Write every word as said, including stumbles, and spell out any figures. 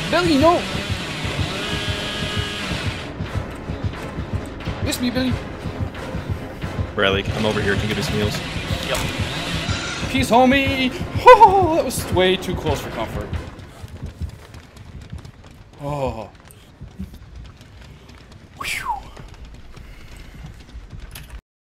Billy, no! Miss me, Billy. Bradley, I'm over here. Can you give me some heals? Yep. Peace, homie! Oh, that was way too close for comfort. Oh.